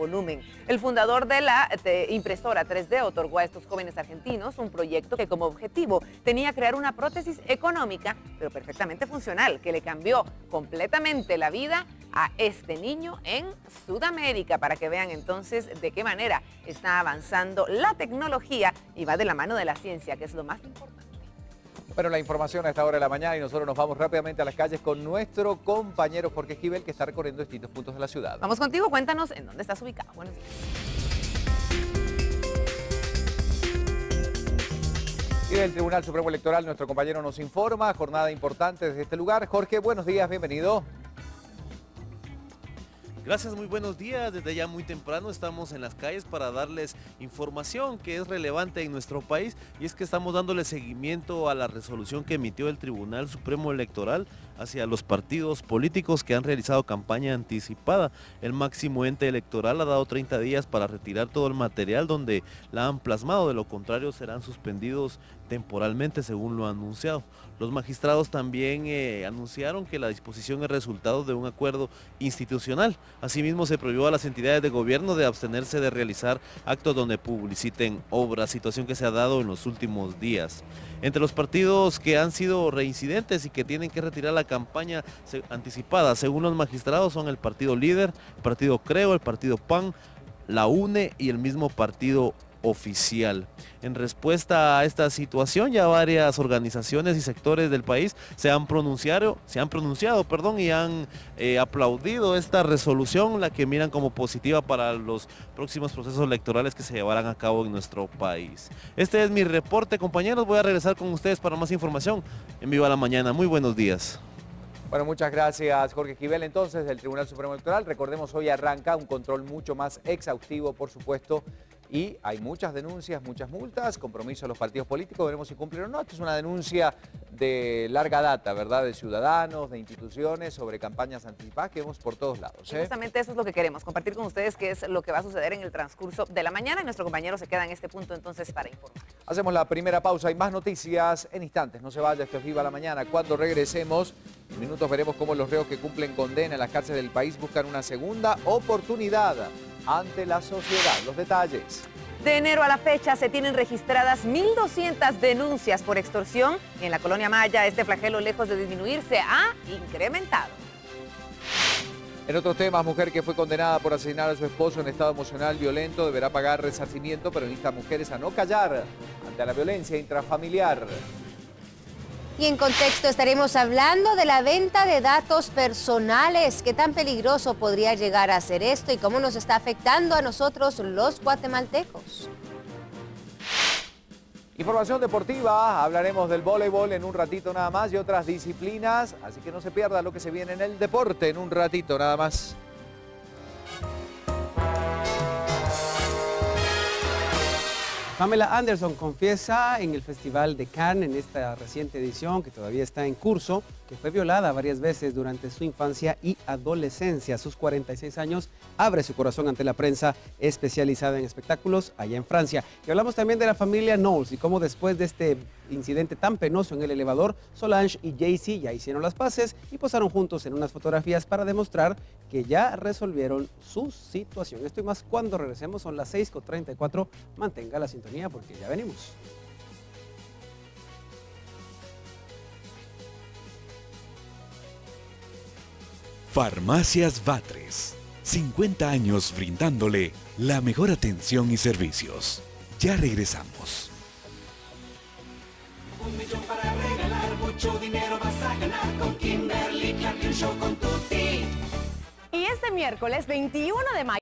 volumen. El fundador de la impresora 3D otorgó a estos jóvenes argentinos un proyecto que como objetivo tenía crear una prótesis económica, pero perfectamente funcional, que le cambió completamente la vida a este niño en Sudamérica, para que vean entonces de qué manera está avanzando la tecnología y va de la mano de la ciencia, que es lo más importante. Bueno, la información a esta hora de la mañana y nosotros nos vamos rápidamente a las calles con nuestro compañero Jorge Esquivel, que está recorriendo distintos puntos de la ciudad. Vamos contigo, cuéntanos en dónde estás ubicado. Buenos días. Y del Tribunal Supremo Electoral, nuestro compañero nos informa, jornada importante desde este lugar. Jorge, buenos días, bienvenido. Gracias, muy buenos días. Desde ya muy temprano estamos en las calles para darles información que es relevante en nuestro país, y es que estamos dándole seguimiento a la resolución que emitió el Tribunal Supremo Electoral hacia los partidos políticos que han realizado campaña anticipada. El máximo ente electoral ha dado 30 días para retirar todo el material donde la han plasmado, de lo contrario serán suspendidos temporalmente, según lo anunciado. Los magistrados también anunciaron que la disposición es resultado de un acuerdo institucional. Asimismo, se prohibió a las entidades de gobierno de abstenerse de realizar actos donde publiciten obras, situación que se ha dado en los últimos días. Entre los partidos que han sido reincidentes y que tienen que retirar la campaña anticipada, según los magistrados, son el Partido Líder, el Partido Creo, el Partido PAN, la UNE y el mismo Partido Oficial. En respuesta a esta situación, ya varias organizaciones y sectores del país se han pronunciado y han aplaudido esta resolución, la que miran como positiva para los próximos procesos electorales que se llevarán a cabo en nuestro país. Este es mi reporte, compañeros. Voy a regresar con ustedes para más información en Viva la Mañana. Muy buenos días. Bueno, muchas gracias, Jorge Esquivel, entonces, del Tribunal Supremo Electoral. Recordemos, hoy arranca un control mucho más exhaustivo, por supuesto, y hay muchas denuncias, muchas multas, compromiso de los partidos políticos, veremos si cumplen o no. Esto es una denuncia de larga data, ¿verdad?, de ciudadanos, de instituciones, sobre campañas anticipadas que vemos por todos lados. Y justamente eso es lo que queremos, compartir con ustedes qué es lo que va a suceder en el transcurso de la mañana, y nuestro compañero se queda en este punto entonces para informar. Hacemos la primera pausa, hay más noticias en instantes, no se vaya, esto es Viva la Mañana. Cuando regresemos, en minutos veremos cómo los reos que cumplen condena en las cárceles del país buscan una segunda oportunidad ante la sociedad. Los detalles. De enero a la fecha se tienen registradas 1.200 denuncias por extorsión, y en la Colonia Maya este flagelo, lejos de disminuirse, ha incrementado. En otros temas, mujer que fue condenada por asesinar a su esposo en estado emocional violento deberá pagar resarcimiento, pero insta a mujeres a no callar ante la violencia intrafamiliar. Y en contexto estaremos hablando de la venta de datos personales. ¿Qué tan peligroso podría llegar a ser esto y cómo nos está afectando a nosotros los guatemaltecos? Información deportiva, hablaremos del voleibol en un ratito nada más y otras disciplinas, así que no se pierda lo que se viene en el deporte en un ratito nada más. Pamela Anderson confiesa en el Festival de Cannes, en esta reciente edición que todavía está en curso, que fue violada varias veces durante su infancia y adolescencia. A sus 46 años abre su corazón ante la prensa especializada en espectáculos allá en Francia. Y hablamos también de la familia Knowles y cómo después de este incidente tan penoso en el elevador, Solange y Jay-Z ya hicieron las paces y posaron juntos en unas fotografías para demostrar que ya resolvieron su situación. Esto y más cuando regresemos, son las 6:34. Mantenga la sintonía porque ya venimos. Farmacias Batres, 50 años brindándole la mejor atención y servicios. Ya regresamos. 1 millón para regalar, mucho dinero vas a ganar con Kimberly Clark, el show con Tutti. Y este miércoles 21 de mayo